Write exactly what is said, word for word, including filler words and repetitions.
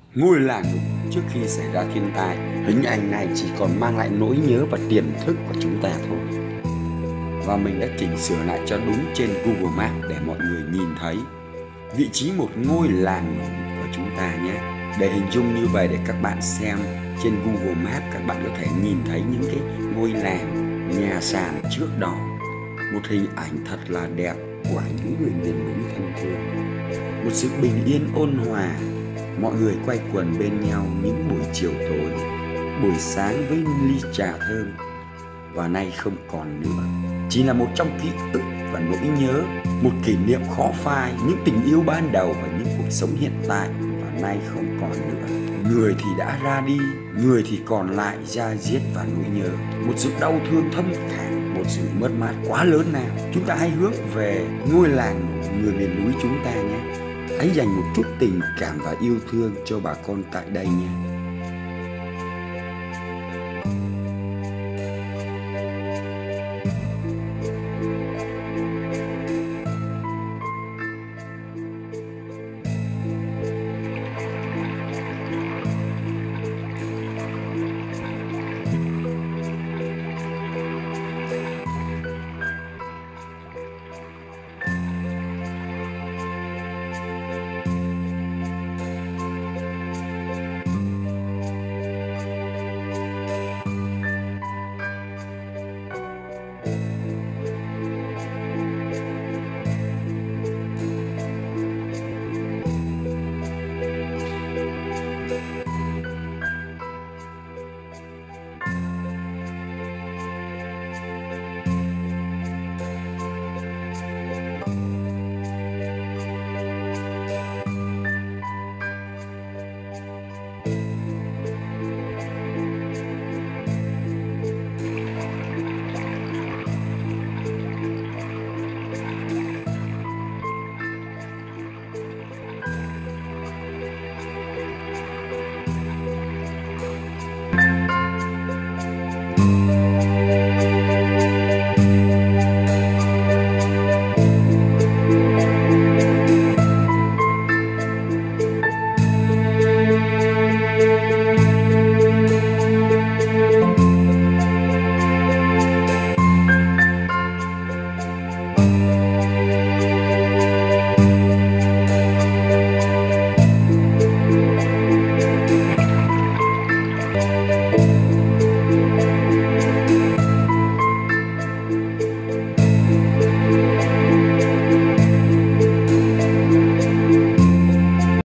Ngôi làng nổ trước khi xảy ra thiên tai. Hình ảnh này chỉ còn mang lại nỗi nhớ và tiềm thức của chúng ta thôi. Và mình đã chỉnh sửa lại cho đúng trên Google Maps để mọi người nhìn thấy vị trí một ngôi làng nổ của chúng ta nhé. Để hình dung như vậy để các bạn xem trên Google Maps, các bạn có thể nhìn thấy những cái ngôi làng, nhà sàn trước đó. Một hình ảnh thật là đẹp của những người miền núi thân thương. Một sự bình yên ôn hòa, mọi người quay quần bên nhau những buổi chiều tối, buổi sáng với ly trà thơm. Và nay không còn nữa, chỉ là một trong ký ức và nỗi nhớ, một kỷ niệm khó phai, những tình yêu ban đầu và những cuộc sống hiện tại và nay không còn nữa. Người thì đã ra đi, người thì còn lại da diết và nỗi nhớ, một sự đau thương thâm thẳm, một sự mất mát quá lớn nào. Chúng ta hãy hướng về ngôi làng người miền núi chúng ta nhé. Hãy dành một chút tình cảm và yêu thương cho bà con tại đây nhé.